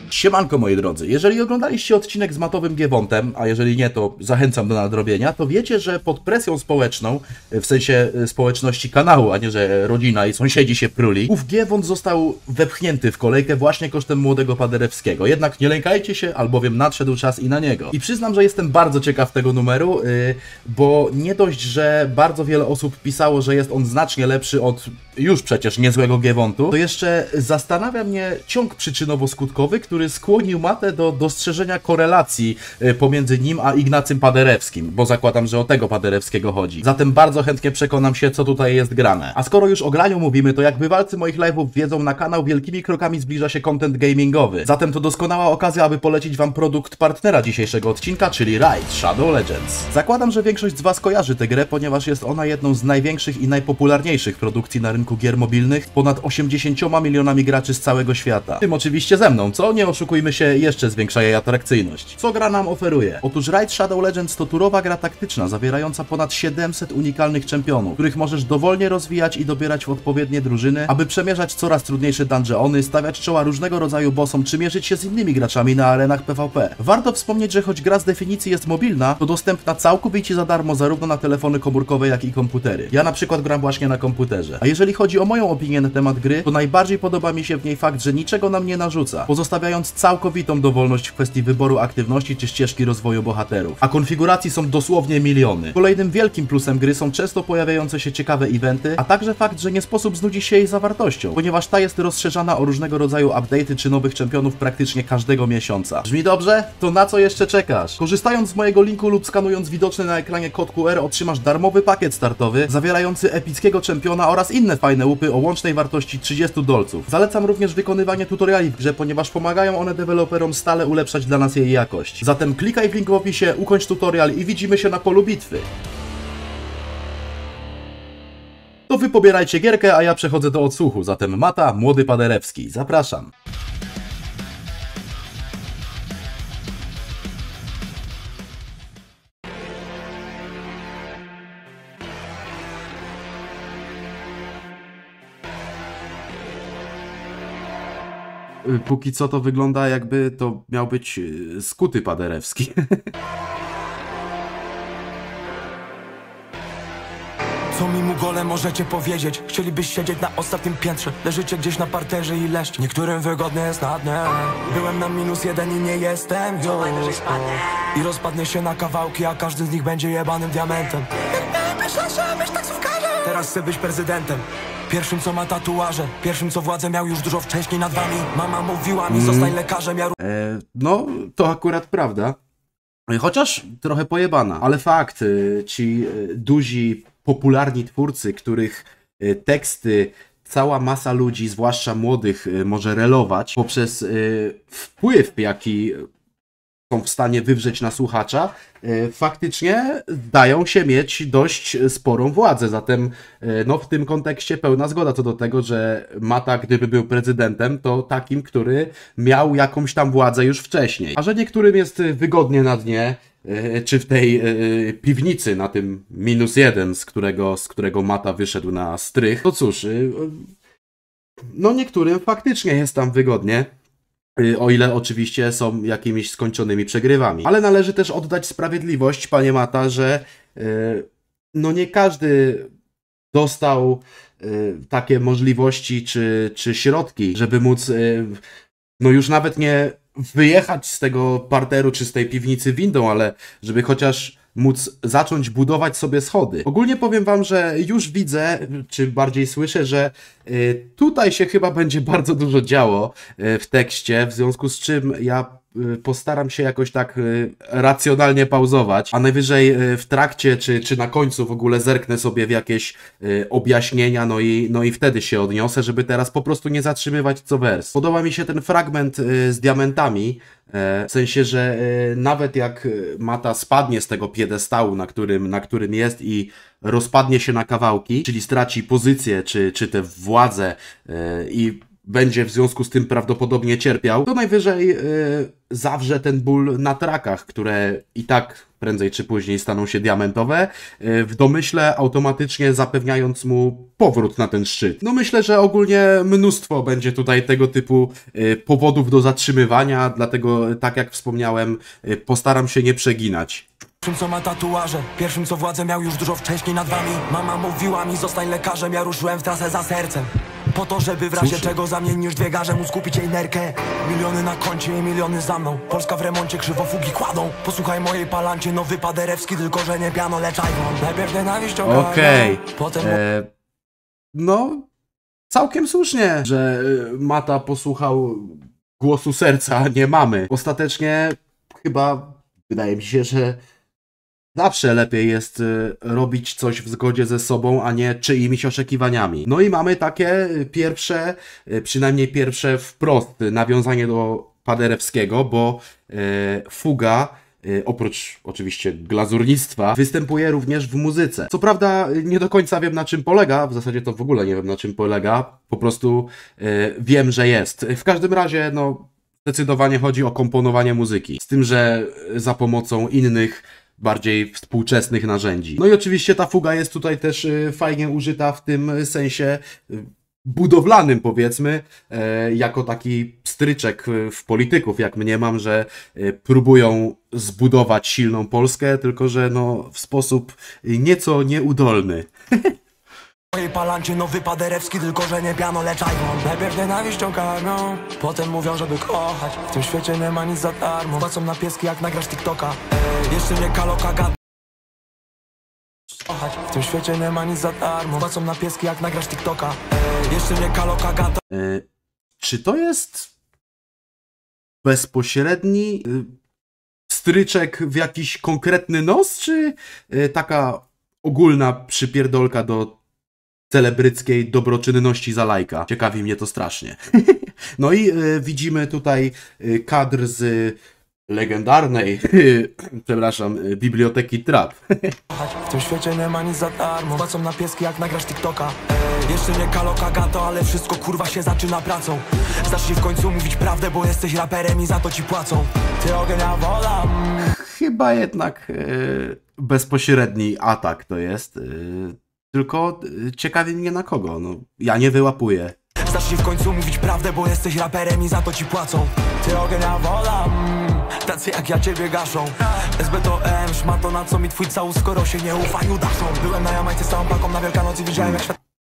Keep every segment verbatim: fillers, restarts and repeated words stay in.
Siemanko moi drodzy, jeżeli oglądaliście odcinek z Matowym Giewontem, a jeżeli nie, to zachęcam do nadrobienia, to wiecie, że pod presją społeczną, w sensie społeczności kanału, a nie, że rodzina i sąsiedzi się pruli, ów Giewont został wepchnięty w kolejkę właśnie kosztem młodego Paderewskiego. Jednak nie lękajcie się, albowiem nadszedł czas i na niego. I przyznam, że jestem bardzo ciekaw tego numeru, yy, bo nie dość, że bardzo wiele osób pisało, że jest on znacznie lepszy od już przecież niezłego Giewontu, to jeszcze zastanawia mnie ciąg przyczynowo-skutkowy, który skłonił Matę do dostrzeżenia korelacji pomiędzy nim a Ignacym Paderewskim, bo zakładam, że o tego Paderewskiego chodzi. Zatem bardzo chętnie przekonam się, co tutaj jest grane. A skoro już o graniu mówimy, to jak bywalcy moich live'ów wiedzą, na kanał wielkimi krokami zbliża się content gamingowy. Zatem to doskonała okazja, aby polecić wam produkt partnera dzisiejszego odcinka, czyli Raid Shadow Legends. Zakładam, że większość z was kojarzy tę grę, ponieważ jest ona jedną z największych i najpopularniejszych produkcji na rynku gier mobilnych z ponad osiemdziesięcioma milionami graczy z całego świata. Tym oczywiście ze mną, co nie oszukujmy się, jeszcze zwiększa jej atrakcyjność. Co gra nam oferuje? Otóż Raid Shadow Legends to turowa gra taktyczna zawierająca ponad siedemset unikalnych czempionów, których możesz dowolnie rozwijać i dobierać w odpowiednie drużyny, aby przemierzać coraz trudniejsze dungeony, stawiać czoła różnego rodzaju bossom, czy mierzyć się z innymi graczami na arenach PvP. Warto wspomnieć, że choć gra z definicji jest mobilna, to dostępna całkowicie za darmo zarówno na telefony komórkowe, jak i komputery. Ja na przykład gram właśnie na komputerze. A jeżeli chodzi o moją opinię na temat gry, to najbardziej podoba mi się w niej fakt, że niczego nam nie narzuca, pozostawiając całkowitą dowolność w kwestii wyboru aktywności czy ścieżki rozwoju bohaterów. A konfiguracji są dosłownie miliony. Kolejnym wielkim plusem gry są często pojawiające się ciekawe eventy, a także fakt, że nie sposób znudzić się jej zawartością, ponieważ ta jest rozszerzana o różnego rodzaju update'y czy nowych czempionów praktycznie każdego miesiąca. Brzmi dobrze? To na co jeszcze czekasz? Korzystając z mojego linku lub skanując widoczny na ekranie kod Q R otrzymasz darmowy pakiet startowy zawierający epickiego czempiona oraz inne fajne łupy o łącznej wartości trzydziestu dolców. Zalecam również wykonywanie tutoriali w grze, ponieważ pomagają one deweloperom stale ulepszać dla nas jej jakość. Zatem klikaj w link w opisie, ukończ tutorial i widzimy się na polu bitwy. To wy pobierajcie gierkę, a ja przechodzę do odsłuchu. Zatem Mata, młody Paderewski. Zapraszam. Póki co to wygląda, jakby to miał być skuty Paderewski. Co mi mugole możecie powiedzieć? Chcielibyś siedzieć na ostatnim piętrze, leżycie gdzieś na parterze i leść. Niektórym wygodnie jest na dnie. Byłem na minus jeden i nie jestem już. I rozpadnie się na kawałki, a każdy z nich będzie jebanym diamentem. Teraz chcę być prezydentem. Pierwszym co ma tatuaże, pierwszym co władzę miał już dużo wcześniej nad wami. Mama mówiła mi, zostań lekarzem, ja... E, no, to akurat prawda. Chociaż trochę pojebana, ale fakt, ci duzi, popularni twórcy, których teksty cała masa ludzi, zwłaszcza młodych, może relować poprzez wpływ, jaki są w stanie wywrzeć na słuchacza, faktycznie zdają się mieć dość sporą władzę. Zatem no, w tym kontekście pełna zgoda co do tego, że Mata, gdyby był prezydentem, to takim, który miał jakąś tam władzę już wcześniej. A że niektórym jest wygodnie na dnie, czy w tej piwnicy na tym minus jeden, z którego, z którego Mata wyszedł na strych, to cóż, no niektórym faktycznie jest tam wygodnie. O ile oczywiście są jakimiś skończonymi przegrywami. Ale należy też oddać sprawiedliwość, panie Mata, że yy, no nie każdy dostał yy, takie możliwości czy, czy środki, żeby móc yy, no już nawet nie wyjechać z tego parteru czy z tej piwnicy windą, ale żeby chociaż móc zacząć budować sobie schody. Ogólnie powiem wam, że już widzę, czy bardziej słyszę, że y, tutaj się chyba będzie bardzo dużo działo y, w tekście, w związku z czym ja y, postaram się jakoś tak y, racjonalnie pauzować, a najwyżej y, w trakcie, czy, czy na końcu w ogóle zerknę sobie w jakieś y, objaśnienia, no i, no i wtedy się odniosę, żeby teraz po prostu nie zatrzymywać co wers. Podoba mi się ten fragment y, z diamentami, w sensie, że nawet jak Mata spadnie z tego piedestału, na którym, na którym jest i rozpadnie się na kawałki, czyli straci pozycję, czy, czy tę władzę i będzie w związku z tym prawdopodobnie cierpiał, to najwyżej yy, zawrze ten ból na trakach, które i tak prędzej czy później staną się diamentowe, yy, w domyśle automatycznie zapewniając mu powrót na ten szczyt. No myślę, że ogólnie mnóstwo będzie tutaj tego typu yy, powodów do zatrzymywania, dlatego tak jak wspomniałem, yy, postaram się nie przeginać. Pierwszym co ma tatuaże, pierwszym co władzę miał już dużo wcześniej nad wami. Mama mówiła mi zostań lekarzem, ja ruszyłem w trasę za sercem. Po to, żeby w razie Cóż. czego zamienisz dwie garze móc kupić jej nerkę. Miliony na koncie i miliony za mną. Polska w remoncie, krzywofugi kładą. Posłuchaj mojej palancie, nowy paderewski, tylko że nie piano, lecz iPhone. Najpierw nienawiść ogarnia, Okej. potem... E, no, całkiem słusznie, że e, Mata posłuchał głosu serca, a nie mamy. Ostatecznie chyba wydaje mi się, że zawsze lepiej jest y, robić coś w zgodzie ze sobą, a nie czyimiś oczekiwaniami. No i mamy takie pierwsze, y, przynajmniej pierwsze wprost nawiązanie do Paderewskiego, bo y, Fuga, y, oprócz oczywiście glazurnictwa, występuje również w muzyce. Co prawda nie do końca wiem, na czym polega, w zasadzie to w ogóle nie wiem, na czym polega, po prostu y, wiem, że jest. W każdym razie, no, zdecydowanie chodzi o komponowanie muzyki, z tym, że za pomocą innych bardziej współczesnych narzędzi. No i oczywiście ta fuga jest tutaj też y, fajnie użyta w tym sensie y, budowlanym, powiedzmy, y, jako taki stryczek y, w polityków, jak mniemam, że y, próbują zbudować silną Polskę, tylko że no w sposób y, nieco nieudolny. mojej palancie, nowy paderewski, tylko że nie piano, lecz iPhone. Najpierw nienawiścią karmią, potem mówią, żeby kochać. W tym świecie nie ma nic za darmo. Płacą na pieski, jak nagrasz TikToka. Ej, jeszcze nie kaloka gada. W tym świecie nie ma nic za darmo. Płacą na pieski, jak nagrasz TikToka. Ej, jeszcze nie kaloka gada. Y, czy to jest bezpośredni y, stryczek w jakiś konkretny nos, czy y, taka ogólna przypierdolka do celebryckiej dobroczynności za lajka? Ciekawi mnie to strasznie. No i y, widzimy tutaj y, kadr z legendarnej, przepraszam, y, biblioteki Trap. W tym świecie nie ma nic za darmo. Płacą na pieski, jak nagrasz TikToka. Ej, jeszcze nie kaloka gato, ale wszystko kurwa się zaczyna pracą. Zacznij w końcu mówić prawdę, bo jesteś raperem i za to ci płacą. Ty ognia wola. Mm. Chyba jednak y, bezpośredni atak to jest. Y, tylko y, ciekawi mnie na kogo. No, ja nie wyłapuję. Zacznij w końcu mówić prawdę, bo jesteś raperem i za to ci płacą. Ty ognia wola. Mm. Tacy jak ja ciebie gaszą. S B to M, szmato, na co mi twój całus, skoro się nie ufaniu daszą. Byłem na Jamajce z całą paką na Wielkanoc i widziałem jak świat...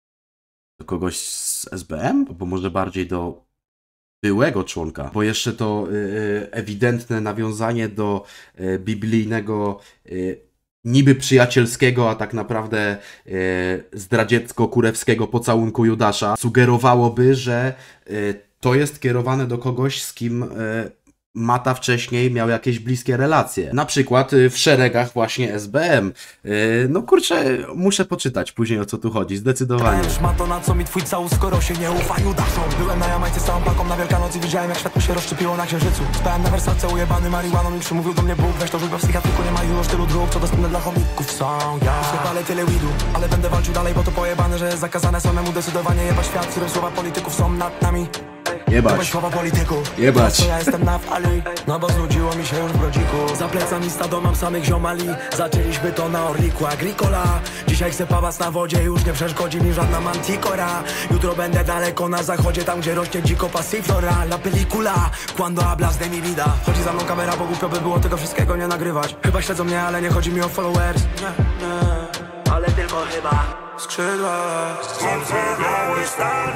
Do kogoś z S B M? Bo może bardziej do byłego członka. Bo jeszcze to y, ewidentne nawiązanie do y, biblijnego y, niby przyjacielskiego, a tak naprawdę y, zdradziecko-kurewskiego pocałunku Judasza sugerowałoby, że y, to jest kierowane do kogoś, z kim y, Mata wcześniej miał jakieś bliskie relacje. Na przykład y, w szeregach właśnie S B M. Y, no kurczę, muszę poczytać później, o co tu chodzi, zdecydowanie. Szmato, na co mi twój całus, skoro się nie ufaniu daszą. Byłem na Jamajce z całą paką na Wielkanoc i widziałem jak światło się rozszczepiło na księżycu. Spałem na wersace ujebany marihuaną i przymówił do mnie Bóg. Weź to rzuć, bo w psychiatryku nie ma już tylu dróg, co dostępne dla chomików są. Ja już nie palę tyle weedu, ale będę walczył dalej, bo to pojebane, że jest zakazane samemu decydowanie jebać świat, w którym słowa polityków są nad nami. Jebać. Słowa polityków. Jebać. To ja jestem na fali, no bo znudziło mi się już w brodziku. Za plecami stado mam samych ziomali. Zaczęliśmy to na Orliku Agricola. Dzisiaj chcę pałac na wodzie, już nie przeszkodzi mi żadna manticora. Jutro będę daleko na zachodzie, tam gdzie rośnie dziko passiflora. La película, cuando hablas de mi vida. Chodzi za mną kamera, bo głupio by było tego wszystkiego nie nagrywać. Chyba śledzą mnie, ale nie chodzi mi o followers. Nie, nie, ale tylko chyba skrzydła. Zacegały stary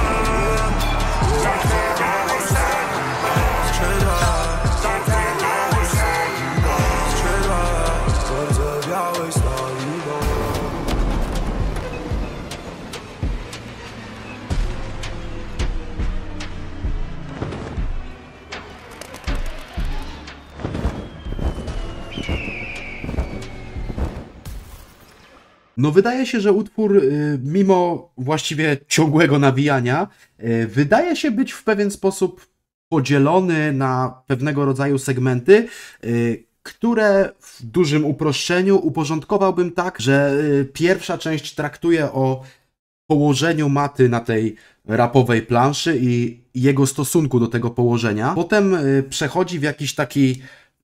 No wydaje się, że utwór, y, mimo właściwie ciągłego nawijania, y, wydaje się być w pewien sposób podzielony na pewnego rodzaju segmenty, y, które w dużym uproszczeniu uporządkowałbym tak, że y, pierwsza część traktuje o położeniu Maty na tej rapowej planszy i jego stosunku do tego położenia. Potem przechodzi w jakiś taki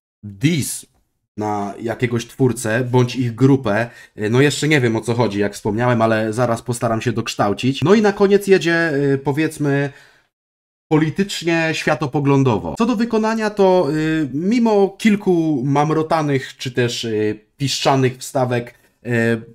diss na jakiegoś twórcę, bądź ich grupę. No jeszcze nie wiem, o co chodzi, jak wspomniałem, ale zaraz postaram się dokształcić. No i na koniec jedzie, powiedzmy, politycznie, światopoglądowo. Co do wykonania, to y, mimo kilku mamrotanych, czy też y, piszczanych wstawek, y,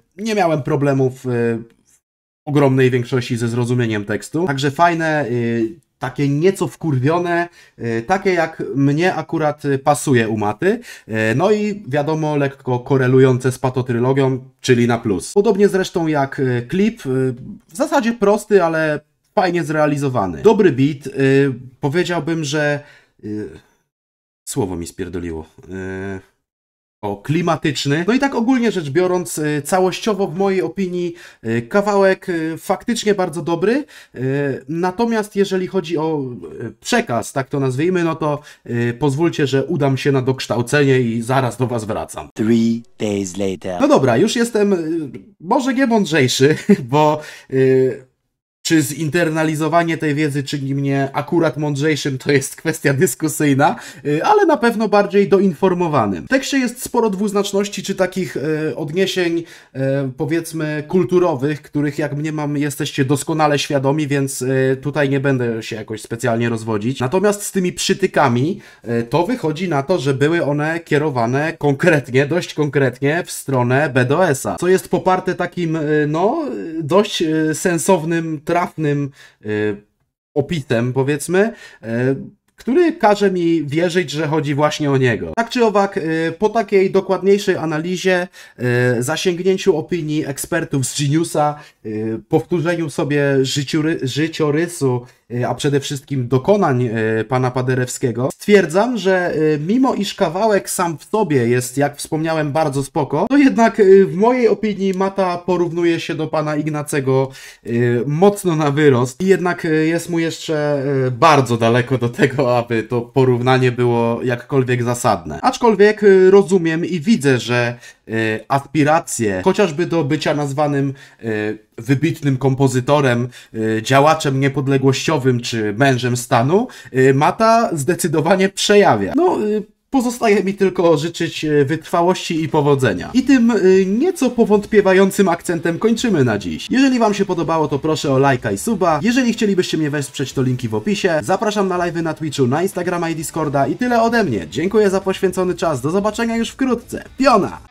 nie miałem problemów y, w ogromnej większości ze zrozumieniem tekstu. Także fajne, y, takie nieco wkurwione, y, takie jak mnie akurat pasuje u Maty. Y, no i wiadomo, lekko korelujące z patotrylogią, czyli na plus. Podobnie zresztą jak y, klip, y, w zasadzie prosty, ale fajnie zrealizowany. Dobry beat, y, powiedziałbym, że y, słowo mi spierdoliło. Y, o, klimatyczny. No i tak ogólnie rzecz biorąc, y, całościowo w mojej opinii y, kawałek y, faktycznie bardzo dobry. Y, natomiast jeżeli chodzi o y, przekaz, tak to nazwijmy, no to y, pozwólcie, że udam się na dokształcenie i zaraz do was wracam. Three days later. No dobra, już jestem y, może nie mądrzejszy, bo y, czy zinternalizowanie tej wiedzy czyni mnie akurat mądrzejszym, to jest kwestia dyskusyjna, ale na pewno bardziej doinformowanym. W tekście jest sporo dwuznaczności, czy takich e, odniesień, e, powiedzmy, kulturowych, których jak mniemam jesteście doskonale świadomi, więc e, tutaj nie będę się jakoś specjalnie rozwodzić. Natomiast z tymi przytykami e, to wychodzi na to, że były one kierowane konkretnie, dość konkretnie w stronę B D O S-a, co jest poparte takim, e, no, dość e, sensownym, trafnym y, opisem, powiedzmy, y, który każe mi wierzyć, że chodzi właśnie o niego. Tak czy owak, y, po takiej dokładniejszej analizie, y, zasięgnięciu opinii ekspertów z Geniusa, y, powtórzeniu sobie życiory, życiorysu, y, a przede wszystkim dokonań y, pana Paderewskiego, stwierdzam, że y, mimo iż kawałek sam w sobie jest, jak wspomniałem, bardzo spoko, to jednak y, w mojej opinii Mata porównuje się do pana Ignacego y, mocno na wyrost i jednak y, jest mu jeszcze y, bardzo daleko do tego, aby to porównanie było jakkolwiek zasadne. Aczkolwiek y, rozumiem i widzę, że y, aspiracje, chociażby do bycia nazwanym y, wybitnym kompozytorem, y, działaczem niepodległościowym czy mężem stanu, y, Mata zdecydowanie przejawia. No, y, pozostaje mi tylko życzyć wytrwałości i powodzenia. I tym y, nieco powątpiewającym akcentem kończymy na dziś. Jeżeli wam się podobało, to proszę o lajka i suba. Jeżeli chcielibyście mnie wesprzeć, to linki w opisie. Zapraszam na live'y na Twitchu, na Instagrama i Discorda i tyle ode mnie. Dziękuję za poświęcony czas. Do zobaczenia już wkrótce. Piona!